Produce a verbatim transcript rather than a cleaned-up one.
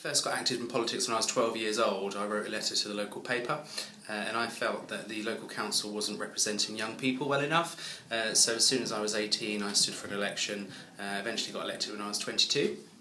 first got active in politics when I was twelve years old. I wrote a letter to the local paper uh, and I felt that the local council wasn't representing young people well enough. Uh, so as soon as I was eighteen I stood for an election, uh, eventually got elected when I was twenty-two.